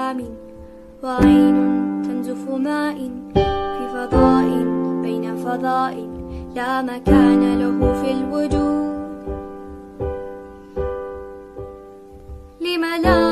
ظلام، وعين تنزف ماء في فضاء بين فضاء لا مكان له في الوجود. لم لا